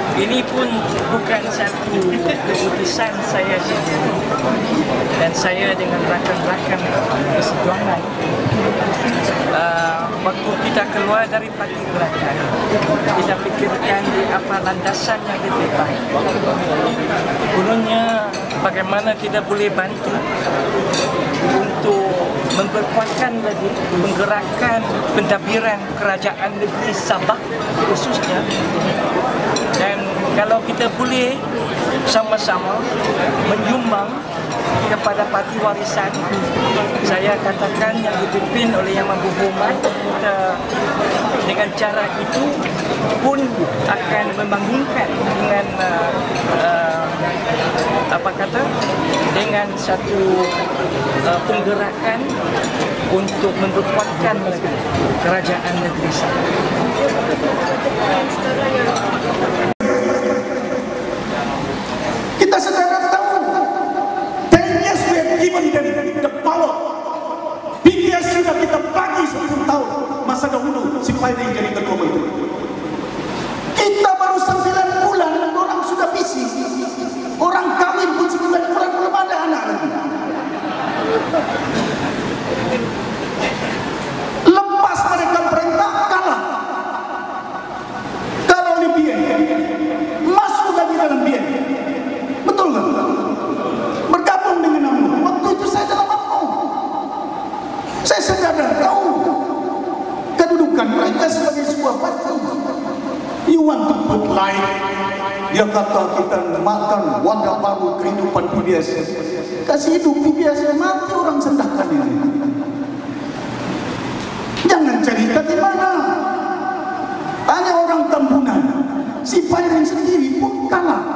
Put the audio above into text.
Ini pun bukan satu keputusan saya sendiri, dan saya dengan rakan-rakan persetujuan waktu kita keluar dari parti gerakan, kita fikirkan di apa landasan yang lebih baik. Gunanya bagaimana kita boleh bantu untuk memperkuatkan lagi penggerakan pentadbiran kerajaan negeri Sabah khususnya, dan kalau kita boleh sama-sama menyumbang kepada parti warisan, saya katakan yang dipimpin oleh Yang Maha Berhormat, kita dengan cara itu pun akan membangunkan dengan dengan satu penggerakan untuk memperkuatkan kerajaan negeri Sabah. Kita sekarang tahu TNS we have given them the power. PBS sudah kita bagi 10 tahun masa dahulu si Pairing jadi ketua menteri. Kita baru 9 bulan orang sudah bisi. Orang kawin pun 9 bulan belum ada anak lagi. Lepas mereka perintah kalah. Kalau di BN masuk lagi dalam BN. Betul kan? Bergabung dengan UMNO. Waktu itu saya dalam UMNO. Saya sedar dan tahu kedudukan mereka sebagai sebuah parti. You want to put light? Dia kata kita makan wadah baru kehidupan PBS. Kasih hidup PBS, mati orang sendahkan ini. Jangan cerita di mana. Hanya orang Tambunan. Si Pairing sendiri pun kalah.